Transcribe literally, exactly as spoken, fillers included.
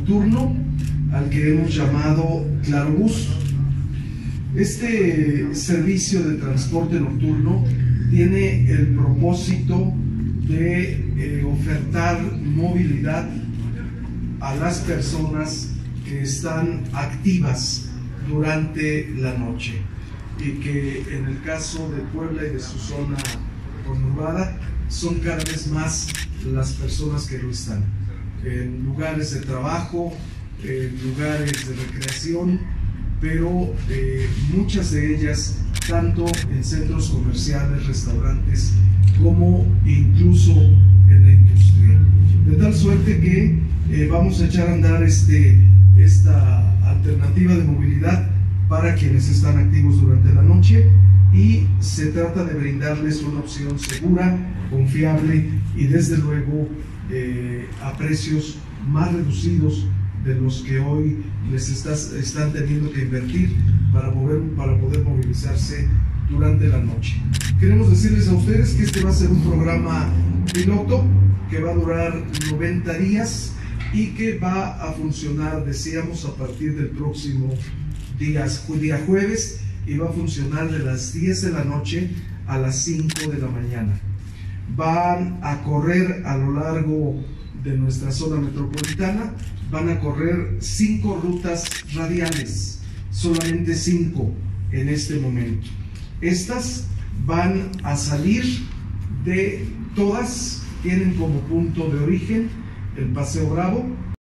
nocturno al que hemos llamado Clarobús. Este servicio de transporte nocturno tiene el propósito de eh, ofertar movilidad a las personas que están activas durante la noche y que en el caso de Puebla y de su zona conurbada son cada vez más las personas que lo están en lugares de trabajo, en lugares de recreación, pero eh, muchas de ellas tanto en centros comerciales, restaurantes, como incluso en la industria. De tal suerte que eh, vamos a echar a andar este, esta alternativa de movilidad para quienes están activos durante la noche, y se trata de brindarles una opción segura, confiable y desde luego eh, a precios más reducidos de los que hoy les está, están teniendo que invertir para, mover, para poder movilizarse durante la noche. Queremos decirles a ustedes que este va a ser un programa piloto que va a durar noventa días y que va a funcionar, decíamos, a partir del próximo día, día jueves, y va a funcionar de las diez de la noche a las cinco de la mañana. Van a correr a lo largo de nuestra zona metropolitana, van a correr cinco rutas radiales, solamente cinco en este momento. Estas van a salir de todas, tienen como punto de origen el Paseo Bravo,